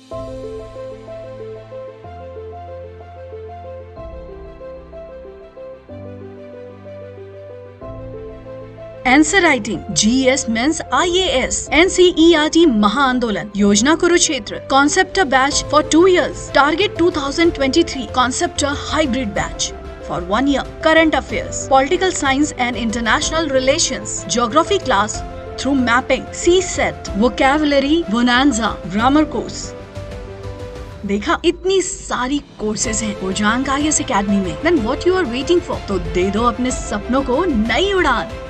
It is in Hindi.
Answer writing, GS mains IAS, NCERT महाआंदोलन, Yojana Kurukshetra, concept batch for 2 years, target 2023, concept hybrid batch for 1 year, current affairs, political science and international relations, geography class through mapping, CSET, vocabulary, bonanza, grammar course। देखा, इतनी सारी कोर्सेज हैं ऊर्जांक IAS एकेडमी में। Then what you are waiting for? तो दे दो अपने सपनों को नई उड़ान।